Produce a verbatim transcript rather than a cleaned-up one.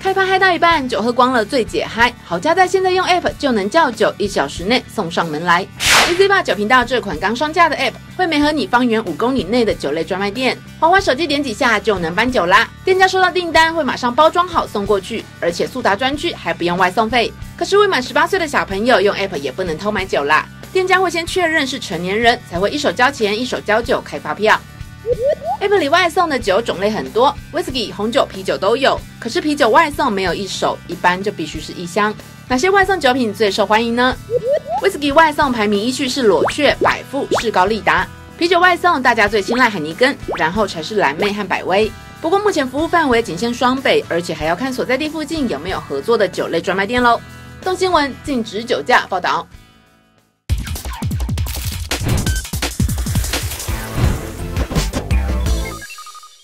开趴嗨到一半，酒喝光了最解嗨。好家在现在用 App 就能叫酒，一小时内送上门来。Easy Bar 酒频道这款刚上架的 App 会媒合你方圆五公里内的酒类专卖店，滑滑手机点几下就能搬酒啦。店家收到订单会马上包装好送过去，而且速达专区还不用外送费。可是未满十八岁的小朋友用 App 也不能偷买酒啦，店家会先确认是成年人，才会一手交钱一手交酒开发票。App 里外送的酒种类很多 ，Whisky、红酒、啤酒都有。可是啤酒外送没有一手，一般就必须是一箱。哪些外送酒品最受欢迎呢？ Whisky 外送排名依序是裸雀、百富、士高利达。啤酒外送大家最青睐海尼根，然后才是蓝妹和百威。不过目前服务范围仅限双北，而且还要看所在地附近有没有合作的酒类专卖店喽。动新闻禁止酒驾报道。